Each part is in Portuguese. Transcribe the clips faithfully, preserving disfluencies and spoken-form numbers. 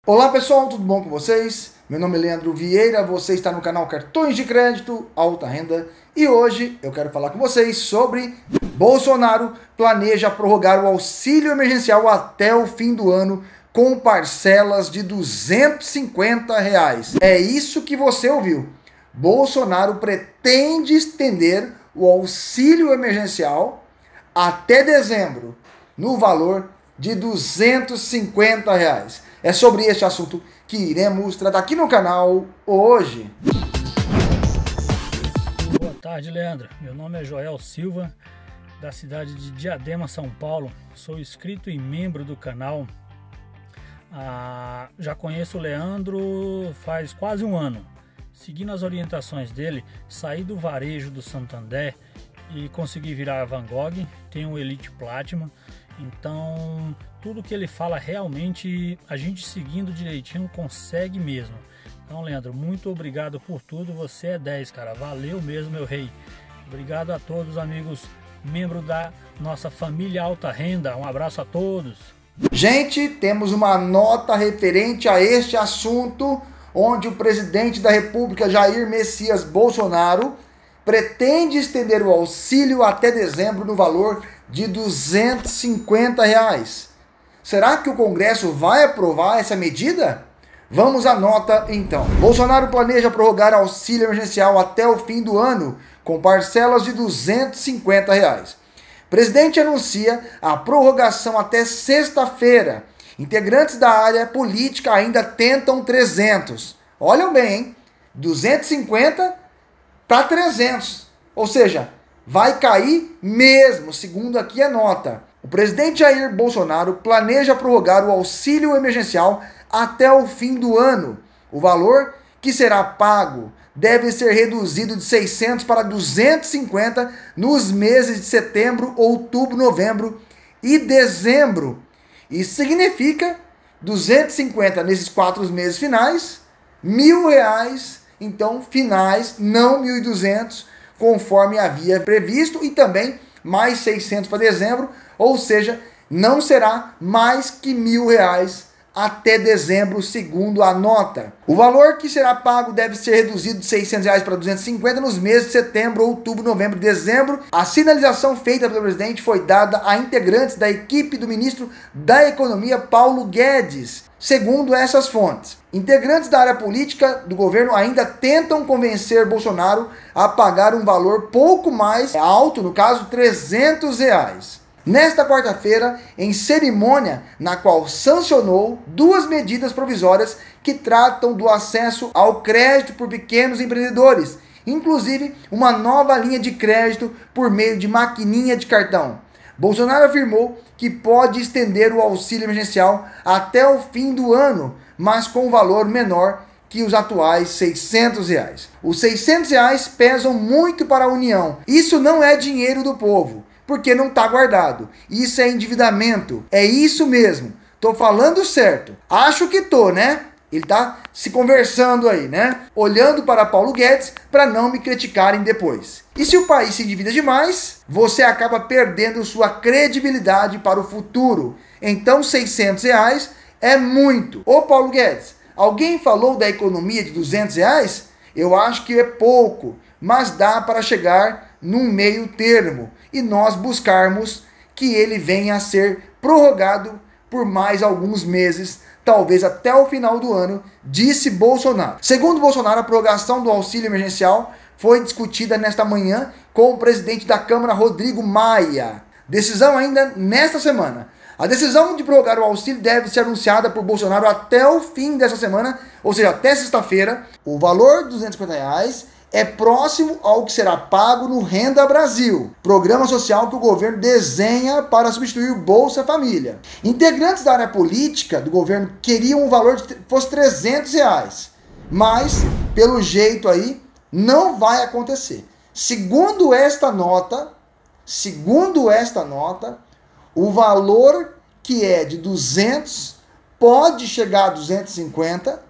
Olá pessoal, tudo bom com vocês? Meu nome é Leandro Vieira, você está no canal Cartões de Crédito Alta Renda e hoje eu quero falar com vocês sobre Bolsonaro planeja prorrogar o auxílio emergencial até o fim do ano com parcelas de duzentos e cinquenta reais. É isso que você ouviu. Bolsonaro pretende estender o auxílio emergencial até dezembro no valor de duzentos e cinquenta reais. É sobre este assunto que iremos tratar aqui no canal hoje. Boa tarde, Leandro. Meu nome é Joel Silva, da cidade de Diadema, São Paulo. Sou inscrito e membro do canal. Ah, já conheço o Leandro faz quase um ano. Seguindo as orientações dele, saí do varejo do Santander e consegui virar a Van Gogh. Tenho um Elite Platinum. Então, tudo que ele fala realmente, a gente seguindo direitinho consegue mesmo. Então, Leandro, muito obrigado por tudo. Você é dez, cara. Valeu mesmo, meu rei. Obrigado a todos, amigos, membros da nossa família Alta Renda. Um abraço a todos. Gente, temos uma nota referente a este assunto, onde o presidente da República, Jair Messias Bolsonaro, pretende estender o auxílio até dezembro no valor de duzentos e cinquenta reais. Será que o Congresso vai aprovar essa medida? Vamos à nota então. Bolsonaro planeja prorrogar auxílio emergencial até o fim do ano, com parcelas de duzentos e cinquenta reais. O presidente anuncia a prorrogação até sexta-feira. Integrantes da área política ainda tentam trezentos. Olham bem, hein? duzentos e cinquenta para trezentos. Ou seja, vai cair mesmo, segundo aqui a nota. O presidente Jair Bolsonaro planeja prorrogar o auxílio emergencial até o fim do ano. O valor que será pago deve ser reduzido de seiscentos para duzentos e cinquenta nos meses de setembro, outubro, novembro e dezembro. Isso significa duzentos e cinquenta nesses quatro meses finais, mil reais, então finais, não mil e duzentos, conforme havia previsto, e também mais seiscentos para dezembro, ou seja, não será mais que mil reais até dezembro, segundo a nota. O valor que será pago deve ser reduzido de seiscentos reais para duzentos e cinquenta nos meses de setembro, outubro, novembro e dezembro. A sinalização feita pelo presidente foi dada a integrantes da equipe do ministro da Economia, Paulo Guedes, segundo essas fontes. Integrantes da área política do governo ainda tentam convencer Bolsonaro a pagar um valor pouco mais alto, no caso, trezentos reais. Nesta quarta-feira, em cerimônia na qual sancionou duas medidas provisórias que tratam do acesso ao crédito por pequenos empreendedores, inclusive uma nova linha de crédito por meio de maquininha de cartão. Bolsonaro afirmou que pode estender o auxílio emergencial até o fim do ano, mas com um valor menor que os atuais seiscentos reais. Os seiscentos reais pesam muito para a União. Isso não é dinheiro do povo, porque não está guardado. Isso é endividamento. É isso mesmo. Tô falando certo. Acho que tô, né? Ele tá se conversando aí, né? Olhando para Paulo Guedes para não me criticarem depois. E se o país se endivida demais, você acaba perdendo sua credibilidade para o futuro. Então seiscentos reais é muito. Ô Paulo Guedes, alguém falou da economia de duzentos reais? Eu acho que é pouco, mas dá para chegar num meio termo e nós buscarmos que ele venha a ser prorrogado por mais alguns meses, talvez até o final do ano, disse Bolsonaro. Segundo Bolsonaro, a prorrogação do auxílio emergencial foi discutida nesta manhã com o presidente da Câmara, Rodrigo Maia. Decisão ainda nesta semana. A decisão de prorrogar o auxílio deve ser anunciada por Bolsonaro até o fim dessa semana, ou seja, até sexta-feira. O valor de duzentos e cinquenta reais é próximo ao que será pago no Renda Brasil, programa social que o governo desenha para substituir o Bolsa Família. Integrantes da área política do governo queriam um valor de fosse trezentos reais, mas pelo jeito aí não vai acontecer. Segundo esta nota, segundo esta nota, o valor que é de duzentos pode chegar a duzentos e cinquenta,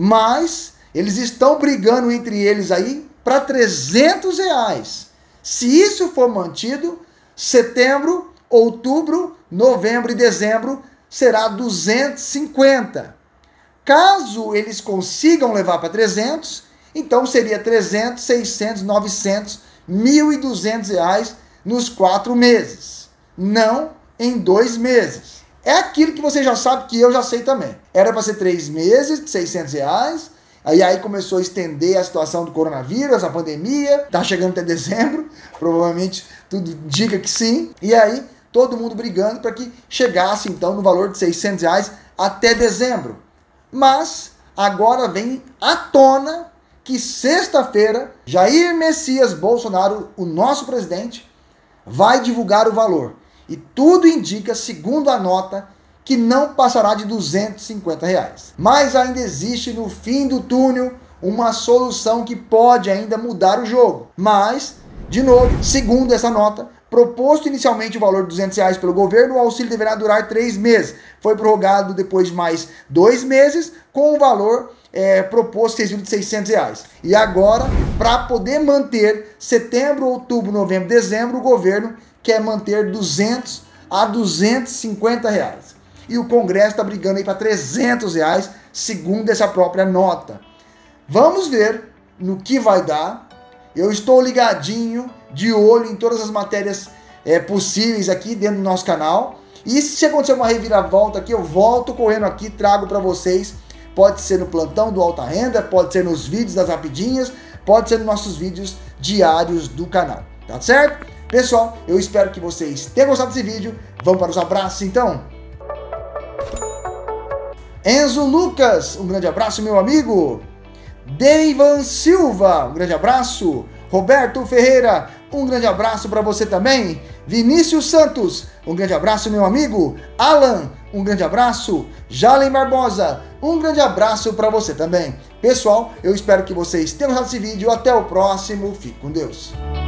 mas eles estão brigando entre eles aí para trezentos reais. Se isso for mantido, setembro, outubro, novembro e dezembro será duzentos e cinquenta. Caso eles consigam levar para trezentos, então seria trezentos, seiscentos, novecentos, mil e duzentos reais nos quatro meses, não em dois meses. É aquilo que você já sabe que eu já sei também. Era para ser três meses, seiscentos reais, aí, aí começou a estender a situação do coronavírus, a pandemia, tá chegando até dezembro, provavelmente tudo indica que sim, e aí todo mundo brigando para que chegasse então no valor de seiscentos reais até dezembro. Mas agora vem à tona que sexta-feira Jair Messias Bolsonaro, o nosso presidente, vai divulgar o valor. E tudo indica, segundo a nota, que não passará de duzentos e cinquenta reais. Mas ainda existe no fim do túnel uma solução que pode ainda mudar o jogo. Mas, de novo, segundo essa nota, proposto inicialmente o valor de duzentos reais pelo governo, o auxílio deverá durar três meses. Foi prorrogado depois de mais dois meses, com o valor é, proposto de seiscentos reais. E agora, para poder manter setembro, outubro, novembro, dezembro, o governo quer manter duzentos a duzentos e cinquenta reais. E o Congresso está brigando aí para trezentos reais, segundo essa própria nota. Vamos ver no que vai dar. Eu estou ligadinho, de olho em todas as matérias é, possíveis aqui dentro do nosso canal. E se acontecer uma reviravolta aqui, eu volto correndo aqui, trago para vocês. Pode ser no plantão do Alta Renda, pode ser nos vídeos das rapidinhas, pode ser nos nossos vídeos diários do canal. Tá certo? Pessoal, eu espero que vocês tenham gostado desse vídeo. Vamos para os abraços então. Enzo Lucas, um grande abraço, meu amigo. Deivan Silva, um grande abraço. Roberto Ferreira, um grande abraço para você também. Vinícius Santos, um grande abraço, meu amigo. Alan, um grande abraço. Jalen Barbosa, um grande abraço para você também. Pessoal, eu espero que vocês tenham gostado desse vídeo. Até o próximo. Fique com Deus.